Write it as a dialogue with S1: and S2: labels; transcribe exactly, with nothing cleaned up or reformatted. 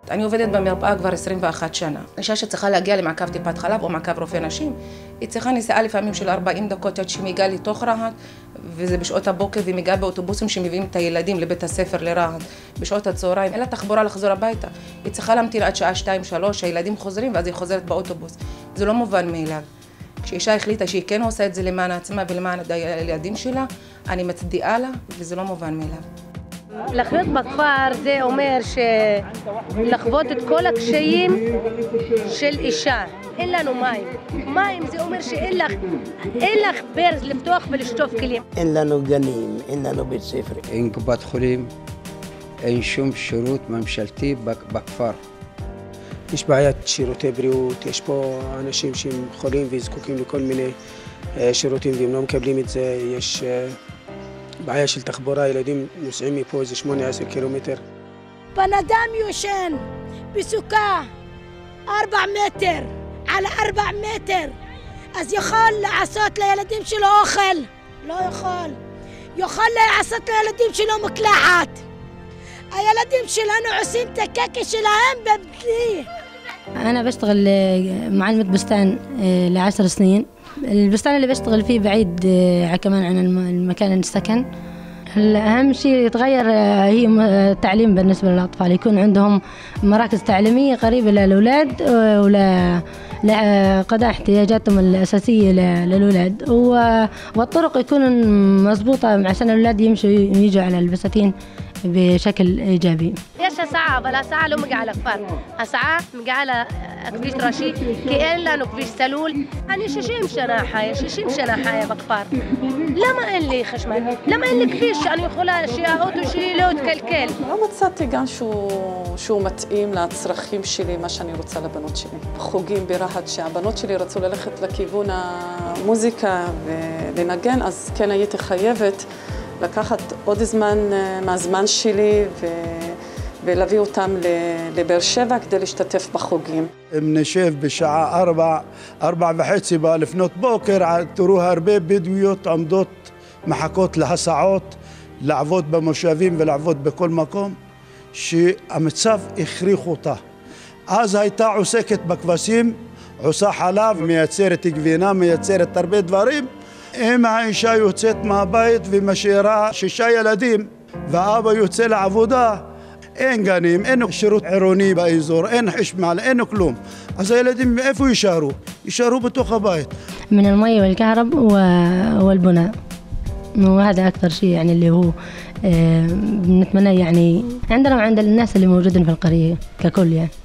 S1: אני עובדת במרפאה כבר עשרים ואחת שנה. אישה שצריכה להגיע למעקב טיפת חלב או מעקב רופא נשים, היא צריכה נסיעה לפעמים של ארבעים דקות עד שהיא מגיעה לתוך רהט, וזה בשעות הבוקר, והיא מגיעה באוטובוסים שמביאים את הילדים לבית הספר לרהט. בשעות הצהריים, אין לה תחבורה לחזור הביתה. היא צריכה להמתין עד שעה שתיים שלוש, שהילדים חוזרים, ואז היא חוזרת באוטובוס. זה לא מובן מאליו. כשאישה החליטה שהיא כן עושה את זה למען עצמה ולמען הילדים שלה, אני מצדיעה לה, וזה לא מובן מאליו.
S2: לחיות בכפר זה אומר לחוות את כל הקשיים של אישה. אין לנו מים. מים זה אומר שאין לך, אין לך ברז לפתוח ולשטוף כלים.
S3: אין לנו גנים, אין לנו בית ספר.
S4: אין קופת חולים, אין שום שירות ממשלתי בכפר.
S5: יש בעיית שירותי בריאות, יש פה אנשים שהם חולים וזקוקים לכל מיני שירותים והם לא מקבלים את זה. יש בעיה של תחבורה, ילדים נוסעים מפה איזה שמונה עשרה קילומטר.
S6: בן אדם יושן בסוכה ארבע מטר על ארבע מטר, אז יכול לעשות לילדים שלו אוכל? לא יכול. יכול לעשות לילדים שלו מקלחת. הילדים שלנו עושים את הקקה שלהם בבלי.
S7: أنا بشتغل معلمة بستان لعشر سنين. البستان اللي بشتغل فيه بعيد كمان عن المكان السكن. الأهم شيء يتغير هي التعليم بالنسبة للأطفال، يكون عندهم مراكز تعليمية قريبة للأولاد ولا لقضاء احتياجاتهم الأساسية للأولاد، والطرق يكون مضبوطة عشان الأولاد يمشوا يجوا على البساتين بشكل إيجابي.
S2: יש הסעה, אבל ההסעה לא מגיעה לכפר. הסעה מגיעה לכביש ראשי, כי אין לנו כביש סלול. אני שישים שנה חיה, שישים שנה חיה בכפר. למה אין לי חשמל? למה אין לי כביש שאני יכולה שהאוטו שלי לא יתקלקל?
S8: לא מצאתי גן שהוא, שהוא מתאים לצרכים שלי, מה שאני רוצה לבנות שלי. חוגים ברהט שהבנות שלי רצו ללכת לכיוון המוזיקה ולנגן, אז כן הייתי חייבת לקחת עוד זמן מהזמן שלי ו... ולהביא אותם לבאר שבע כדי להשתתף בחוגים.
S9: אם נשב בשעה ארבע, ארבע וחצי לפנות בוקר, תראו הרבה בדואיות עומדות מחכות להסעות, לעבוד במושבים ולעבוד בכל מקום, שהמצב הכריח אותה. אז הייתה עוסקת בכבשים, עושה חלב, מייצרת גבינה, מייצרת הרבה דברים. אם האישה יוצאת מהבית ומשאירה שישה ילדים, והאבא יוצא לעבודה, אין גנים, אין שירות עירוני באזור, אין חשמל, אין כלום. אז הילדים איפה יישארו? יישארו בתוך הבית.
S7: من المي والكهرب والبناء. وهذا أكثر شيء يعني اللي هو بنتمنى يعني عندنا وعند الناس اللي موجودين في القرية ككل يعني.